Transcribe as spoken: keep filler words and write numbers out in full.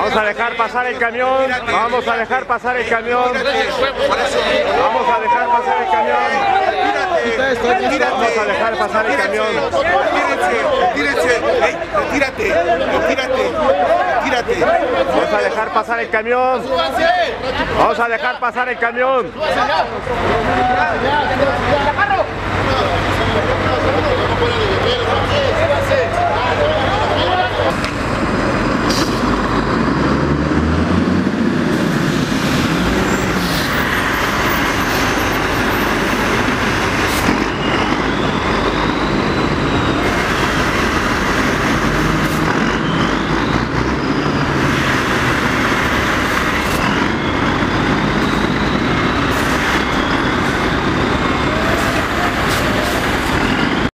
Vamos a dejar pasar el camión. Vamos a dejar pasar el camión. Vamos a dejar pasar el camión. Vamos a dejar pasar el camión. Retírate, retírate, retírate, retírate. Vamos a dejar pasar el camión. Vamos a dejar pasar el camión.